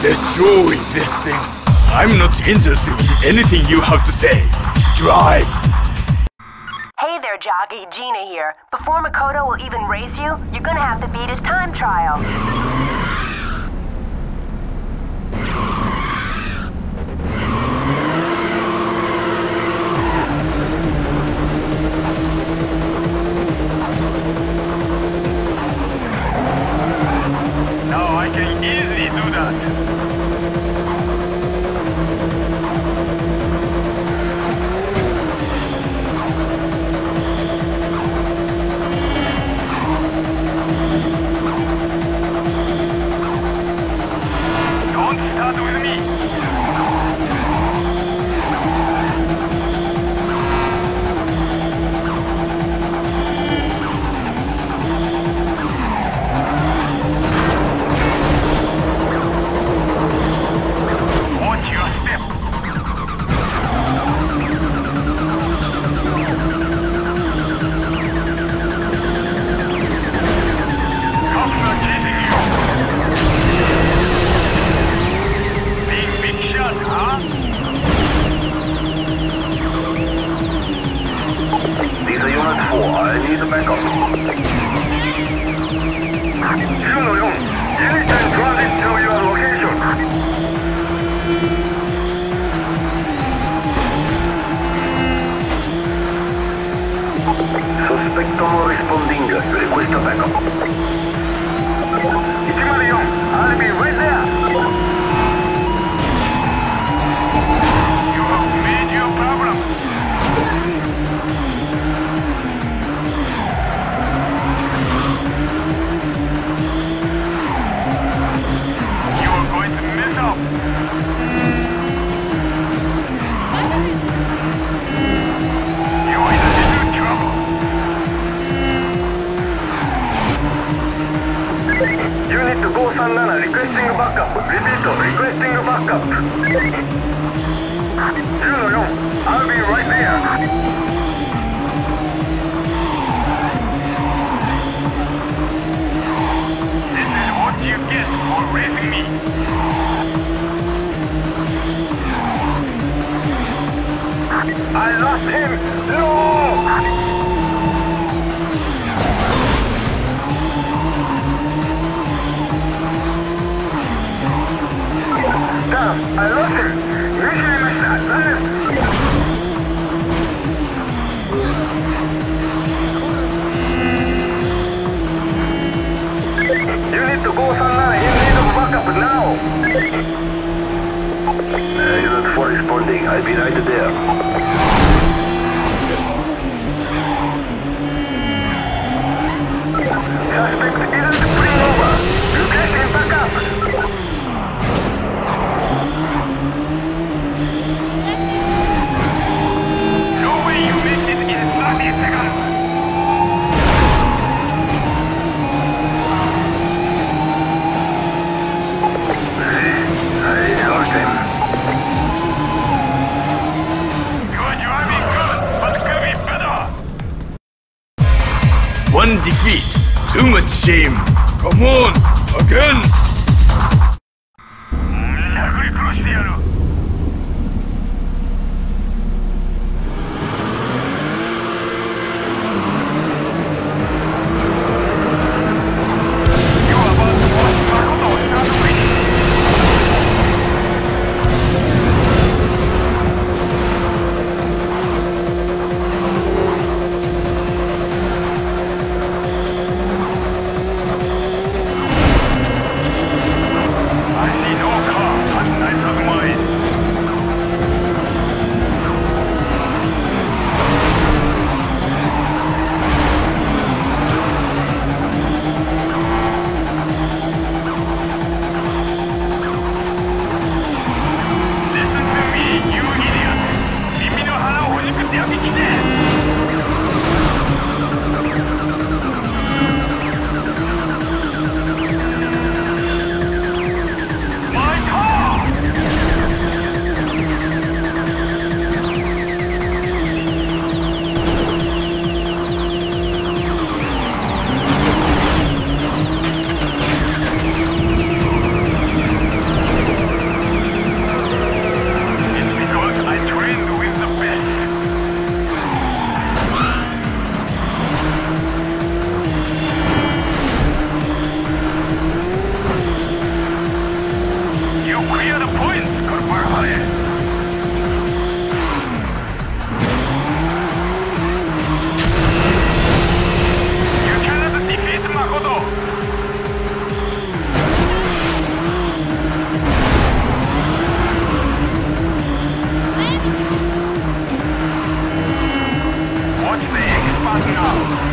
Destroy this thing. I'm not interested in anything you have to say. Drive. Hey there, jockey. Gina here. Before Makoto will even race you, you're gonna have to beat his time trial. Now I can easily do that. Don't start with me. Watch your step. Cops are chasing you. Big shot, huh? These are Unit 4. I need a backup. Unit and transit to your location. Suspecto no responding. Request a backup. Ichimarion, I'll be right there. You have made your problem. You are going to mess up. You are in a little trouble. Unit to go San requesting backup. Repeat, requesting backup. I'll be right there. This is what you get for racing me. I lost him. No! Damn, I lost him. Usually miss that. You need to go San You need a backup now. Unit 4 responding. I'll be right there. Suspect isn't free over. You get him back up. No way you make it in 30 seconds. I lost him. You're driving good, but could be better. One defeat. Too much shame. Come on, again. 殴り殺してやる。You are about to watch Makoto start winning. I see no car, but nice of mine. counterpart now.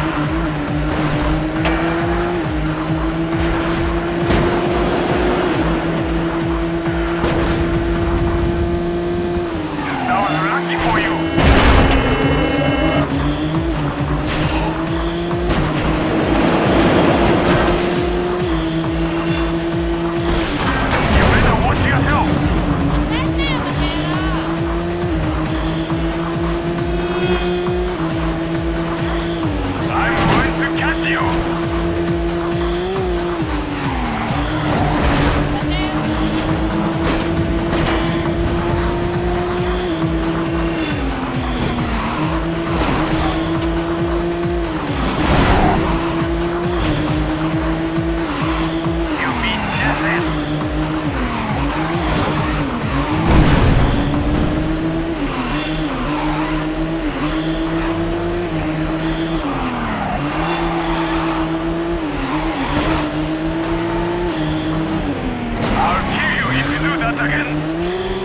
That was lucky for you. You better watch yourself. I'm going to catch you. You mean nothing. I'll kill you if you do that again.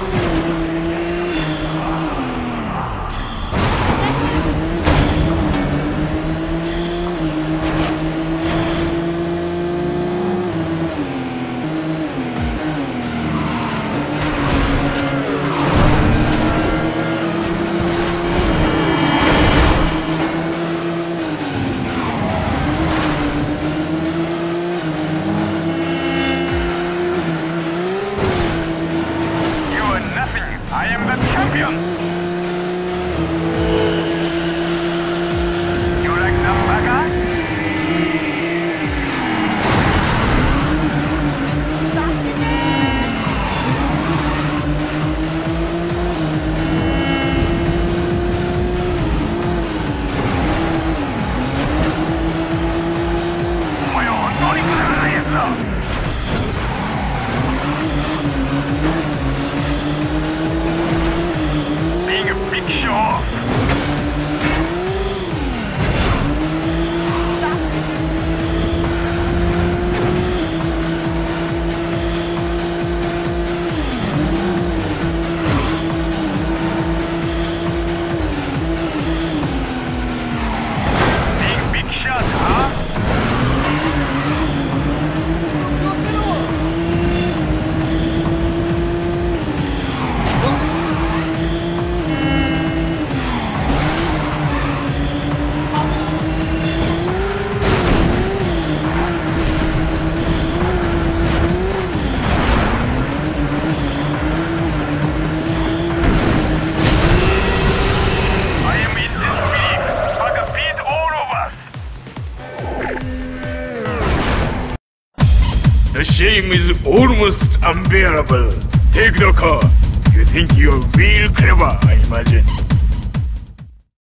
You are nothing. I am the champion. You like that burger? Oye, no le creas eso. Being a big show off. Being big shot, huh? I am in disbelief. Bugger beat all of us. The shame is almost unbearable. Take the car. You think you're real clever, I imagine.